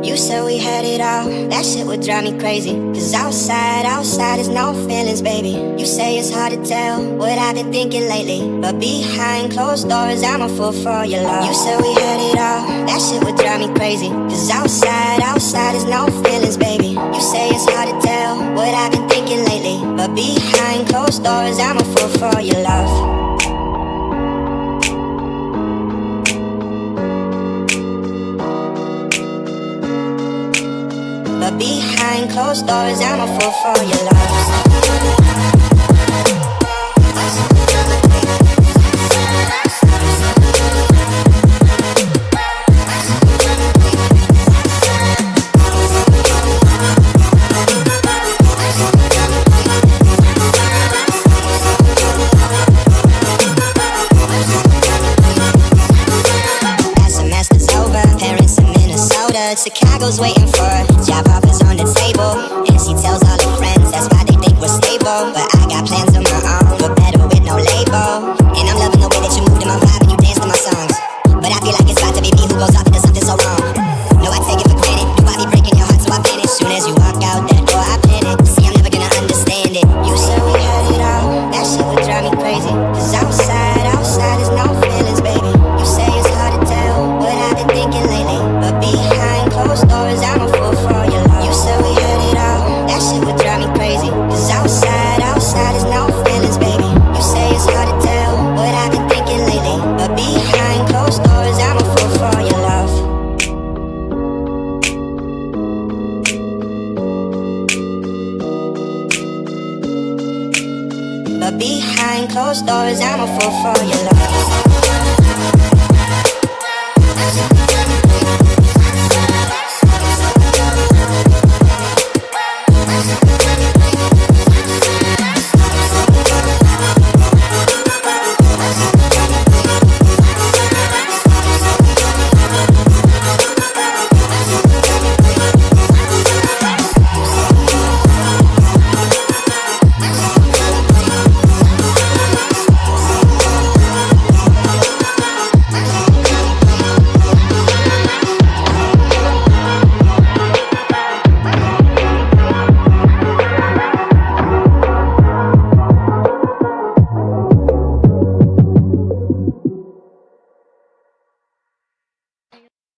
You said we had it all, that shit would drive me crazy. Cause outside is no feelings, baby. You say it's hard to tell what I've been thinking lately, but behind closed doors, I'm a fool for your love. You said we had it all, that shit would drive me crazy. Cause outside is no feelings, baby. You say it's hard to tell what I've been thinking lately, but behind closed doors, I'm a fool for your love. But behind closed doors, I'm a fool for your love. Chicago's waiting for job offers on the table, and she tells all her friends that's why they think we're stable. But I got plans of my own, but better with no label. And I'm loving the way that you move to my vibe and you dance to my songs. But I feel like it's about to be me who goes off into something so wrong. No, I take it for granted. You might be breaking your heart, so I vanish. Soon as you walk out that door, I panic. See, I'm never gonna understand it. You said we had it all, that shit would drive me crazy. Cause outside is no feelings, baby. You say it's hard to tell what I've been thinking lately, but behind closed doors, I'm a fool for your love. You said we had it all, that shit would drive me crazy. Cause outside is no feelings, baby. You say it's hard to tell what I've been thinking lately, but behind closed doors, I'm a fool for your love. But behind closed doors, I'm a fool for your love.